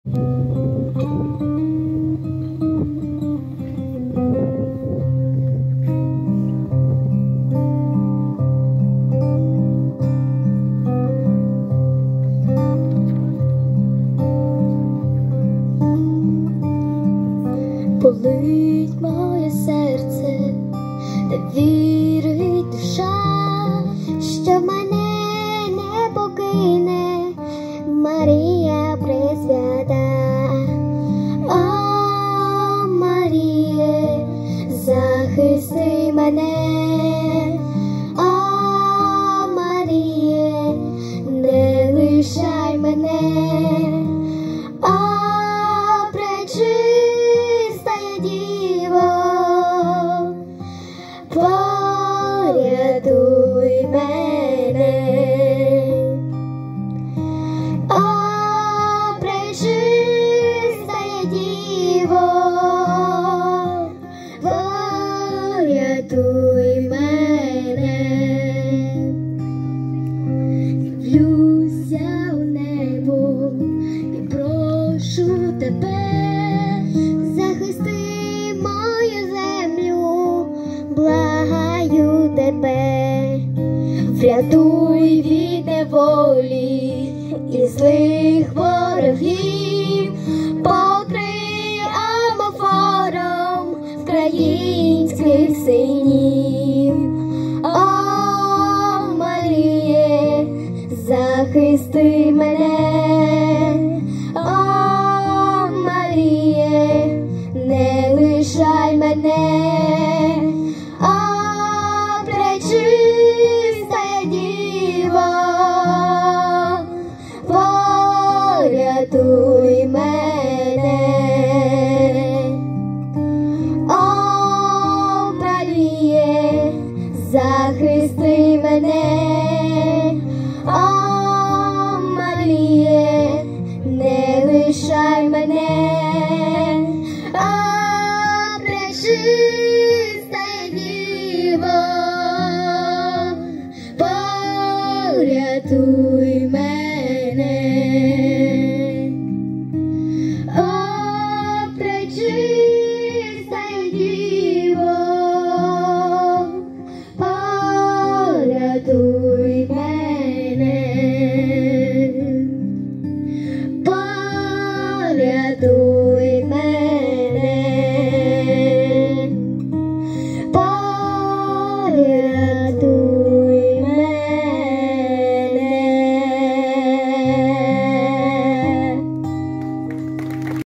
Болить моє серце, де вірить душа, що мене не покине Марія Пресвята. О, Маріє, захисти мене, о, Маріє, не лишай мене, о, пречистая Діво, порятуй мене. О, пречистая Діво, порятуй мене. Дивлюся у небо і прошу тебе, захисти мою землю, благаю тебе, врятуй від неволі і злих ворогів, покрий амофором українських синів. О, Маріє, захисти мене, о, Маріє, не лишай мене, о, пречистая Діво, порятуй мене.